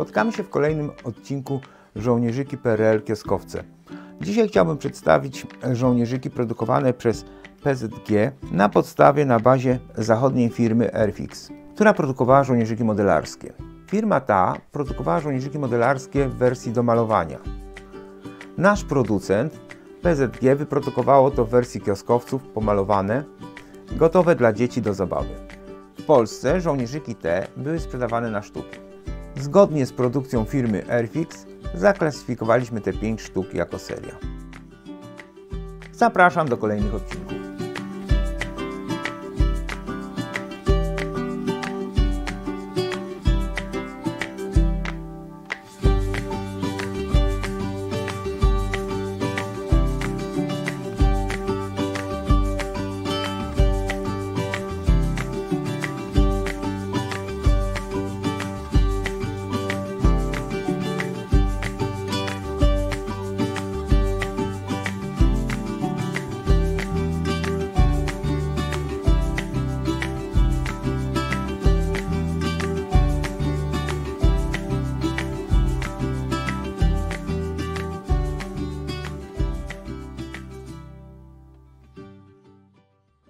Spotykamy się w kolejnym odcinku Żołnierzyki PRL Kioskowce. Dzisiaj chciałbym przedstawić żołnierzyki produkowane przez PZG na bazie zachodniej firmy Airfix, która produkowała żołnierzyki modelarskie. Firma ta produkowała żołnierzyki modelarskie w wersji do malowania. Nasz producent PZG wyprodukowało to w wersji kioskowców pomalowane, gotowe dla dzieci do zabawy. W Polsce żołnierzyki te były sprzedawane na sztuki. Zgodnie z produkcją firmy Airfix zaklasyfikowaliśmy te 5 sztuk jako seria. Zapraszam do kolejnych odcinków.